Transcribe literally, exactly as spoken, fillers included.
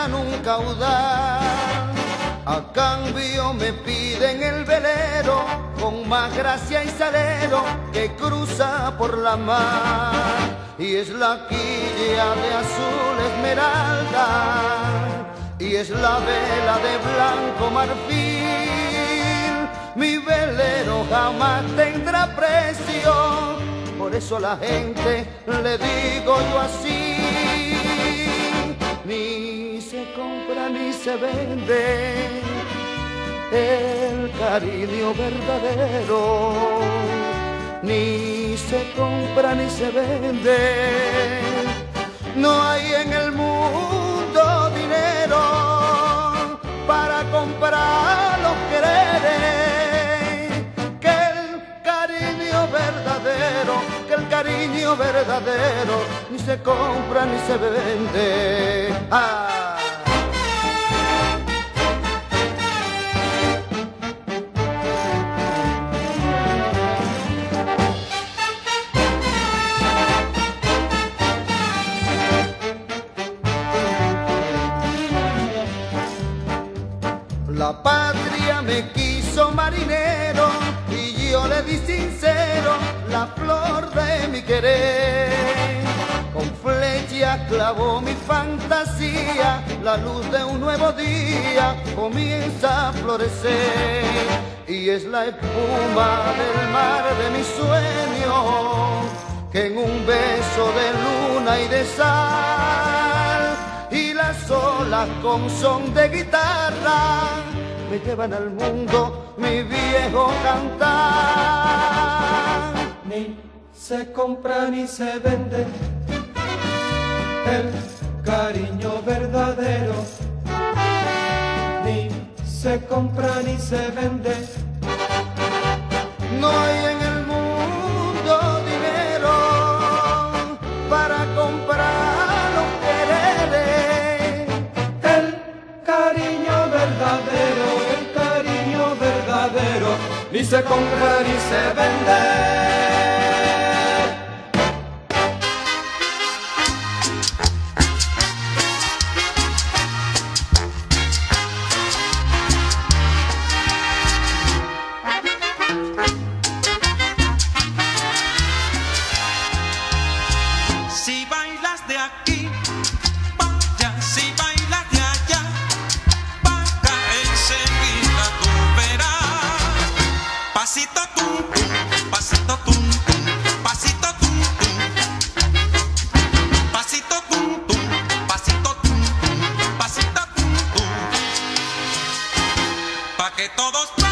llenan un caudal. A cambio me piden el velero con más gracia y salero que cruza por la mar. Y es la quilla de azul esmeralda y es la vela de blanco marfil. Mi velero jamás tendrá precio, por eso a la gente le digo yo así. Ni se compra ni se vende el cariño verdadero, ni se compra ni se vende. No hay en el mundo dinero para comprar los quereres, que el cariño verdadero, que el cariño verdadero ni se compra ni se vende. ¡Ah! La patria me quiso marinero y yo le di sincero la flor de mi querer. Con flecha clavó mi fantasía, la luz de un nuevo día comienza a florecer. Y es la espuma del mar de mi sueño que en un beso de luna y de sal y las olas con son de guitarra me llevan al mundo mi viejo cantar. Ni se compra ni se vende el cariño verdadero, ni se compra ni se vende. No hay en el mundo dinero para comprar los quereres. El cariño verdadero, el cariño verdadero, ni se compra ni se vende. Si bailas de aquí, vaya, si bailas de allá, para enseguida tú verás. Pasito tum tum, pasito tum tum, pasito tum tum, pasito tum tum, pasito tum tum, pasito tum tum, pa' que todos